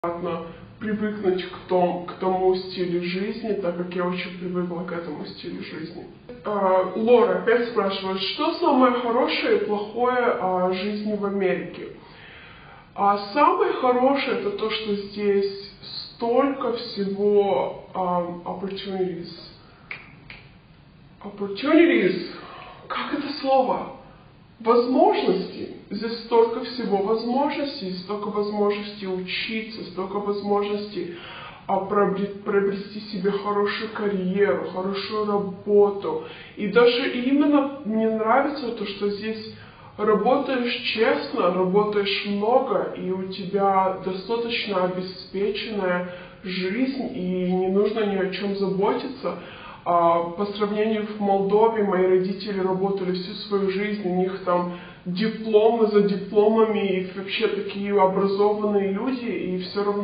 привыкнуть к тому стилю жизни, так как я очень привыкла к этому стилю жизни. Лора опять спрашивает, что самое хорошее и плохое о жизни в Америке? Самое хорошее это то, что здесь столько всего opportunities. Opportunities? Как это слово? Возможностей. Здесь столько всего возможностей, столько возможностей учиться, столько возможностей приобрести себе хорошую карьеру, хорошую работу. И даже именно мне нравится то, что здесь работаешь честно, работаешь много, и у тебя достаточно обеспеченная жизнь, и не нужно ни о чем заботиться. По сравнению в Молдове, мои родители работали всю свою жизнь, у них там дипломы за дипломами, и вообще такие образованные люди, и все равно